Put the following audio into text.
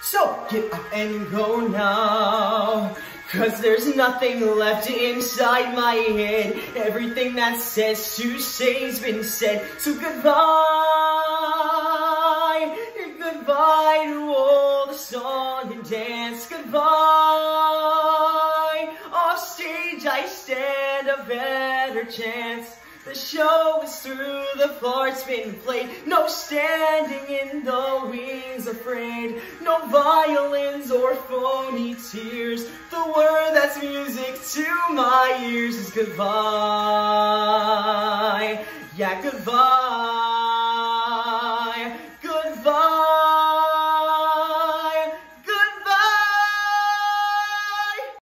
So get up and go now, 'cause there's nothing left inside my head. Everything that says to say's been said. So goodbye, goodbye to all the song and dance. Goodbye, off stage I stand a better chance. The show is through, the part's been played. No standing in the wings afraid. No violins or phony tears. The word that's music to my ears is goodbye. Yeah, goodbye.